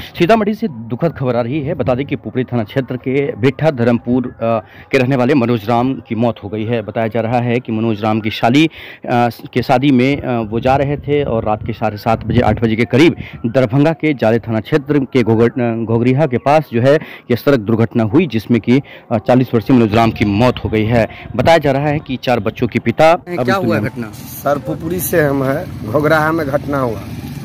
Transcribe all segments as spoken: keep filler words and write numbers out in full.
सीतामढ़ी से दुखद खबर आ रही है। बता दें कि पुपरी थाना क्षेत्र के बेठा धर्मपुर के रहने वाले मनोज राम की मौत हो गई है। बताया जा रहा है कि मनोज राम की शादी के शादी में वो जा रहे थे और रात के साढ़े सात बजे आठ बजे के करीब दरभंगा के जाले थाना क्षेत्र के घोगरिया के पास जो है ये सड़क दुर्घटना हुई, जिसमें कि चालीस वर्षीय मनोज राम की मौत हो गई है। बताया जा रहा है कि चार बच्चों के पिता। क्या हुआ घटना? सर पुपरी से हम है, घोगराहा में घटना हुआ।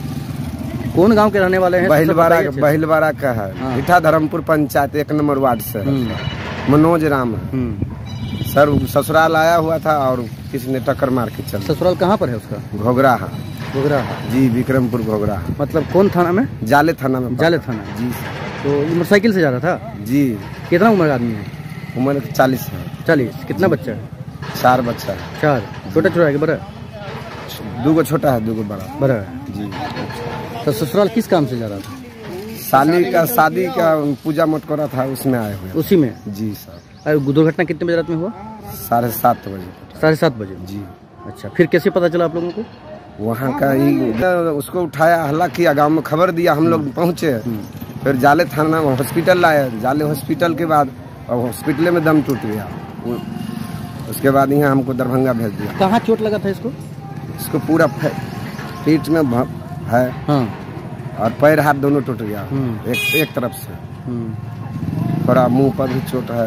कौन गांव के रहने वाले हैं? बहिलवाड़ा बहिलवाड़ा का है। हाँ। बेठा धर्मपुर पंचायत एक नंबर वार्ड से मनोज राम है। सर ससुराल आया हुआ था और किसी ने टक्कर मार के चल। ससुराल कहाँ पर है उसका? घोगराहा। घोगराहा जी, विक्रमपुर घोगराहा। मतलब कौन थाना में? जाले थाना में। जाले थाना जी। तो मोटरसाइकिल से जा रहा था जी। कितना उम्र आदमी है? उम्र चालीस है। चालीस। कितना बच्चा है? चार बच्चा है। चार। छोटा छोटा है बड़ा? दो गो छोटा है, दो गो बड़ा बड़ा जी। तो ससुराल किस काम से जा रहा था? साली का शादी का पूजा मटकोरा था, उसमें आए हुए। उसी में? जी सर। दुर्घटना कितने बजे रात में हुआ? साढ़े सात बजे। साढ़े सात बजे जी। अच्छा, फिर कैसे पता चला आप लोगों को? वहाँ का ही उसको उठाया, हल्ला किया, गांव में खबर दिया, हम लोग पहुँचे। फिर जाले थाना हॉस्पिटल लाए। जाले हॉस्पिटल के बाद हॉस्पिटल में दम टूट गया। उसके बाद यहाँ हमको दरभंगा भेज दिया। कहाँ चोट लगा था इसको? इसको पूरा पीठ में है। हाँ। और पैर हाथ दोनों टूट गया, एक एक तरफ से। थोड़ा मुंह पर भी चोट है।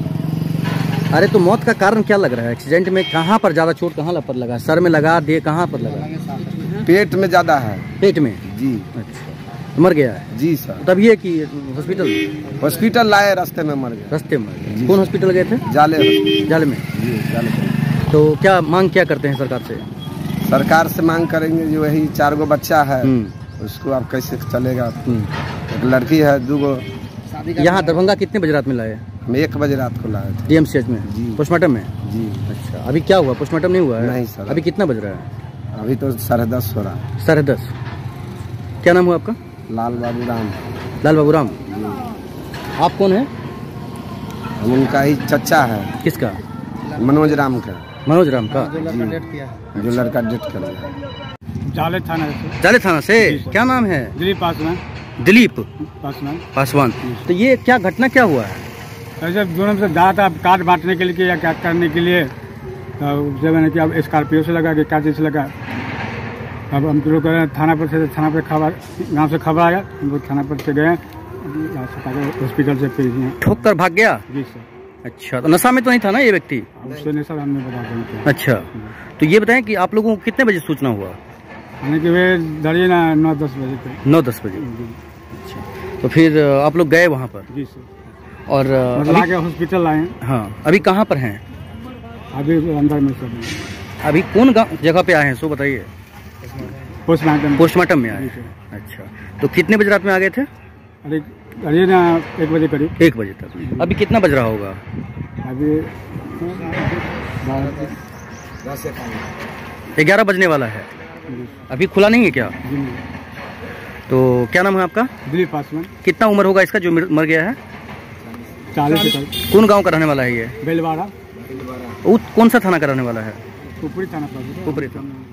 अरे तो मौत का कारण क्या लग रहा है? एक्सीडेंट में कहाँ पर ज्यादा चोट कहाँ पर लगा? सर में लगा, दे कहाँ पर लगा? पेट में ज्यादा है। पेट में जी। अच्छा, मर गया है जी सर। तब ये कि हॉस्पिटल हॉस्पिटल लाए, रास्ते में मर गए। रास्ते में? कौन हॉस्पिटल गए थे? जाले। जाले में जी, जाले। तो क्या मांग क्या करते हैं सरकार से? सरकार से मांग करेंगे जो वही चार गो बच्चा है उसको आप कैसे चलेगा। एक लड़की है, दो गो। यहाँ दरभंगा कितने बजे रात में लाए? हम एक बजे रात को लाए थे। डीएमसीएच में जी, पोस्टमार्टम में जी। अच्छा, अभी क्या हुआ? पोस्टमार्टम नहीं हुआ है? नहीं सर। अभी कितना बज रहा है? अभी तो साढ़े दस हो रहा। साढ़े दस। क्या नाम हुआ आपका? लाल बाबू राम। लाल बाबू राम। आप कौन है? हम उनका ही चचा है। किसका? मनोज राम का। मनोज राम का जो लड़का डेथ कर गया। जाले थाना से। जाले थाना से। क्या नाम है? दिलीप पासवान। दिलीप पासवान पासवान। तो ये क्या घटना क्या हुआ है? ऐसे दोनों से जा था कार्ड बांटने के लिए या क्या करने के लिए, तो मैंने कि अब स्कॉर्पियो से लगा कि कार से लगा। अब हम लोग थाना पर से थाना पर खबर, गाँव से खबर आया, हम लोग थाना पर से गए, हॉस्पिटल से भेजे। ठोक कर भाग गया? जी सर। अच्छा, तो नशा में तो नहीं था ना ये व्यक्ति? नशा हमने बता। अच्छा, तो ये बताएं कि आप लोगों को कितने बजे सूचना हुआ? कि वे धरिए ना नौ दस बजे पे। नौ दस बजे। अच्छा, तो फिर आप लोग गए वहाँ पर? जी सर। और अभी हॉस्पिटल आए? हाँ। अभी कहाँ पर हैं? अभी अंदर में सब। अभी कौन जगह पे आए हैं सो बताइए? पोस्टमार्टम। पोस्टमार्टम में आए। अच्छा, तो कितने बजे रात में आ गए थे? अरे अरे ना एक बजे करीब। एक बजे तक। अभी कितना बज रहा होगा? अभी ग्यारह बजने वाला है। अभी खुला नहीं है क्या? तो क्या नाम है आपका? दिलीप पासवान। कितना उम्र होगा इसका जो मर गया है? चालीस। कौन गांव का रहने वाला है ये? बेलवाड़ा। कौन सा थाना का रहने वाला है? पुपरी थाना। पुपरी थाना।